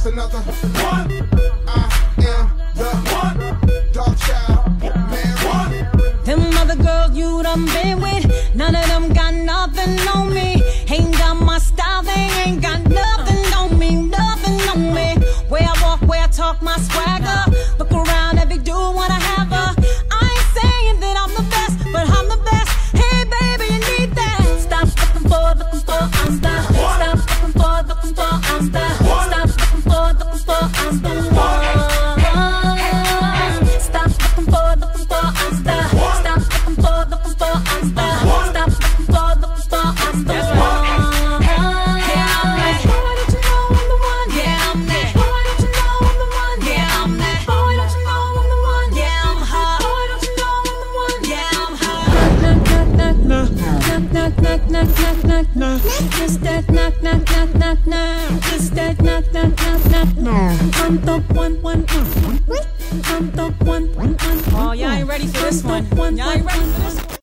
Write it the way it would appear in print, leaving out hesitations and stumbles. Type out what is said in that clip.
another one. I am the one. Dark child, man. Them other girls you done been with, none of them got nothing on me. Ain't got my style, they ain't got nothing on me, nothing on me. Where I walk, where I talk, my swagger. Look around, every dude wanna have her. I ain't saying that I'm the best, but I'm the best. Hey baby, you need that. Stop looking for, I'm the. Stop looking for, I'm the. Stop looking for, I'm the one. Stop looking for, I'm the. Stop looking for, I'm the. Stop looking for, I'm the one. It's that knock, knock, knock, knock, knock. It's that knock, knock, knock, knock, knock. I'm the one. I'm the one. Oh, y'all ain't ready for this one. Y'all ain't ready for this one.